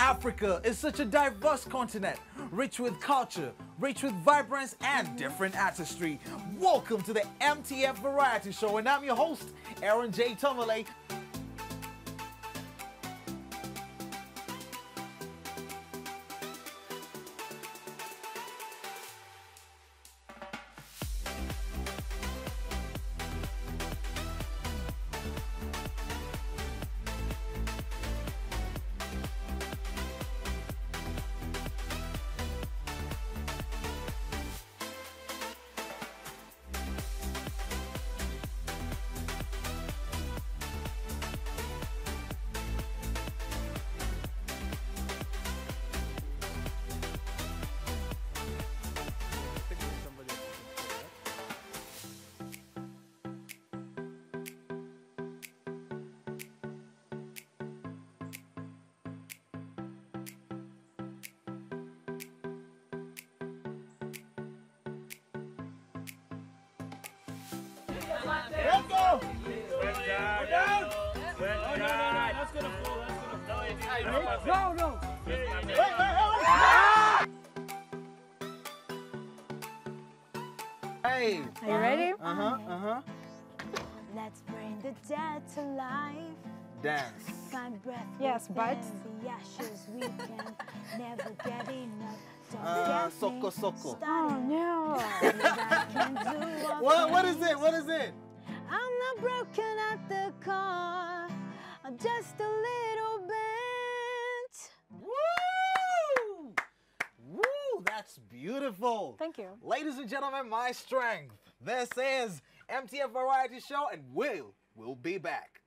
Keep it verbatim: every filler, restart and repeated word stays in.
Africa is such a diverse continent, rich with culture, rich with vibrance and different artistry. Welcome to the M T F Variety Show, and I'm your host, Aaron J. Tomale. Let's go! We're down! Oh, no, no, no, that's gonna fall, that's gonna fall. No, no! Wait, wait, wait! Hey! Are you ready? Uh-huh, uh-huh. Let's bring the dead to life. Dance. Find breath Yes, but the ashes we can never get enough. Don't Uh, get soko me soko. oh no. What, what is it? What is it? I'm not broken at the core. I'm just a little bent. Woo! Woo! That's beautiful. Thank you. Ladies and gentlemen, my strength. This is M T F Variety Show, and we'll, we'll be back.